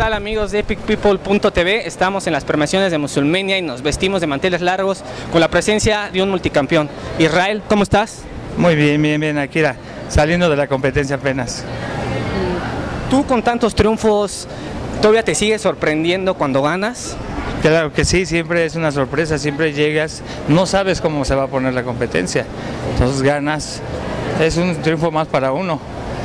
tal amigos de EpicPeople.tv? Estamos en las premiaciones de WrestleMania y nos vestimos de manteles largos con la presencia de un multicampeón. Israel, ¿cómo estás? Muy bien, Akira, saliendo de la competencia apenas. Tú con tantos triunfos, ¿todavía te sigues sorprendiendo cuando ganas? Claro que sí, siempre es una sorpresa, siempre llegas, no sabes cómo se va a poner la competencia, entonces ganas, es un triunfo más para uno.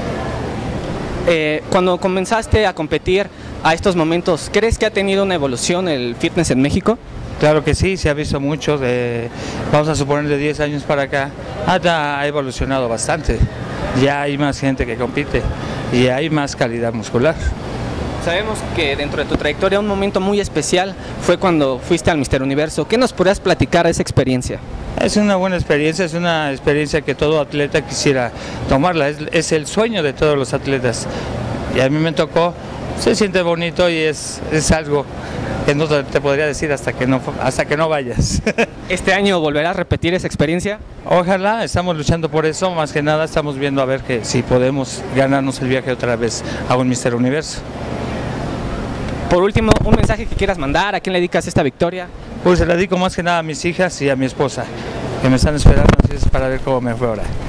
Cuando comenzaste a competir a estos momentos, ¿crees que ha tenido una evolución el fitness en México? Claro que sí, se ha visto mucho, vamos a suponer de 10 años para acá, ha evolucionado bastante, ya hay más gente que compite y hay más calidad muscular. Sabemos que dentro de tu trayectoria un momento muy especial fue cuando fuiste al Mister Universo. ¿Qué nos podrías platicar de esa experiencia? Es una buena experiencia, es una experiencia que todo atleta quisiera tomarla, es el sueño de todos los atletas. Y a mí me tocó, se siente bonito y es algo que no te podría decir hasta que no vayas. ¿Este año volverás a repetir esa experiencia? Ojalá, estamos luchando por eso, más que nada estamos viendo a ver si podemos ganarnos el viaje otra vez a un Mister Universo. Por último, un mensaje que quieras mandar, ¿a quién le dedicas esta victoria? Pues se la dedico más que nada a mis hijas y a mi esposa, que me están esperando para ver cómo me fue ahora.